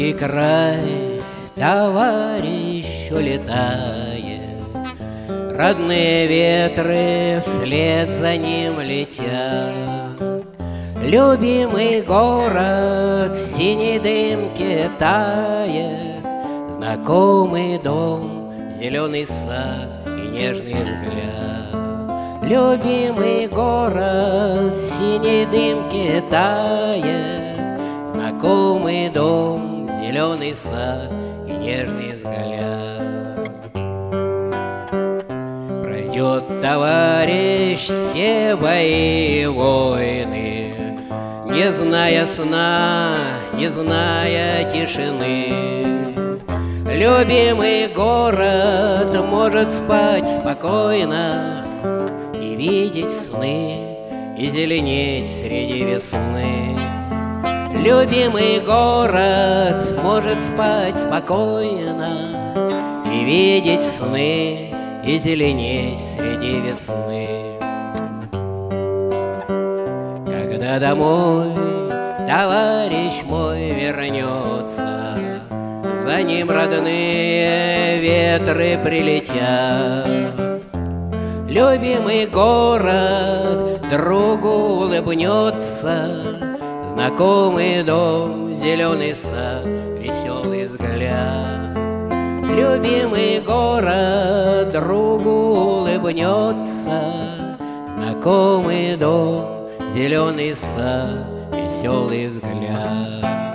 далекий край товарищ улетает, родные ветры вслед за ним летят. Любимый город в синей дымке тает, знакомый дом, зеленый сад и нежный взгляд. Любимый город в синей дымке тает, знакомый дом, зеленый сад и нежный взгляд. Пройдет товарищ все бои и войны, не зная сна, не зная тишины. Любимый город может спать спокойно и видеть сны, и зеленеть среди весны. Любимый город может спать спокойно и видеть сны, и зеленеть среди весны. Когда домой товарищ мой вернется, за ним родные ветры прилетят. Любимый город другу улыбнется, знакомый дом, зеленый сад, веселый взгляд. Любимый город другу улыбнется, знакомый дом, зеленый сад, веселый взгляд.